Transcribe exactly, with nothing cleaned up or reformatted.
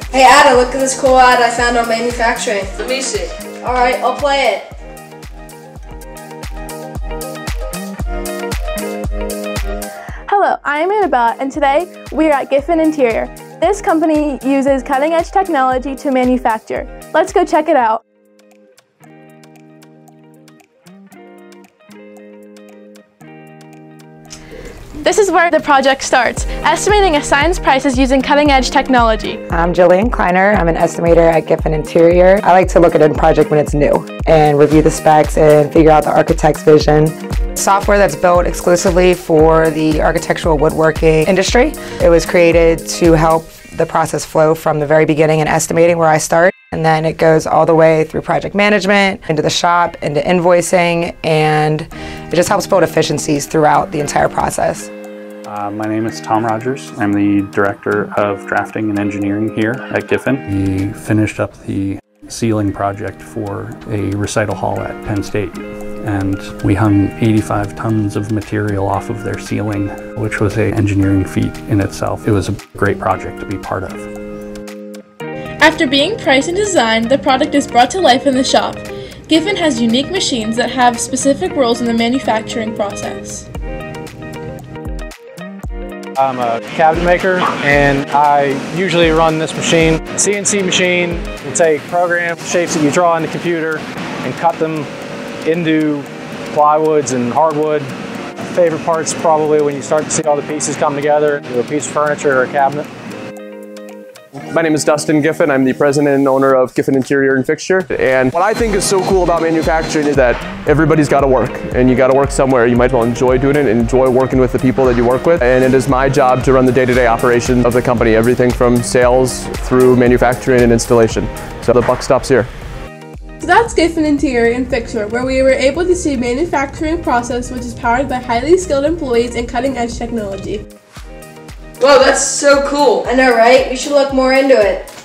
Hey Ada, look at this cool ad I found on manufacturing. Let me see. Alright, I'll play it. Hello, I am Annabelle, and today we are at Giffin Interior. This company uses cutting-edge technology to manufacture. Let's go check it out. This is where the project starts, estimating a sign's prices using cutting-edge technology. I'm Jillian Kleiner. I'm an estimator at Giffin Interior. I like to look at a project when it's new and review the specs and figure out the architect's vision. Software that's built exclusively for the architectural woodworking industry. It was created to help the process flow from the very beginning in estimating, where I start, and then it goes all the way through project management, into the shop, into invoicing, and it just helps build efficiencies throughout the entire process. Uh, my name is Tom Rogers. I'm the Director of Drafting and Engineering here at Giffin. We finished up the ceiling project for a recital hall at Penn State, and we hung eighty-five tons of material off of their ceiling, which was an engineering feat in itself. It was a great project to be part of. After being priced and designed, the product is brought to life in the shop. Giffin has unique machines that have specific roles in the manufacturing process. I'm a cabinet maker, and I usually run this machine. C N C machine will take program shapes that you draw in the computer and cut them into plywoods and hardwood. My favorite part's probably when you start to see all the pieces come together into a piece of furniture or a cabinet. My name is Dustin Giffin. I'm the president and owner of Giffin Interior and Fixture. And what I think is so cool about manufacturing is that everybody's got to work, and you got to work somewhere. You might as well enjoy doing it and enjoy working with the people that you work with. And it is my job to run the day-to-day operations of the company, everything from sales through manufacturing and installation. So the buck stops here. So that's Giffin Interior and Fixture, where we were able to see manufacturing process which is powered by highly skilled employees and cutting-edge technology. Whoa, that's so cool. I know, right? We should look more into it.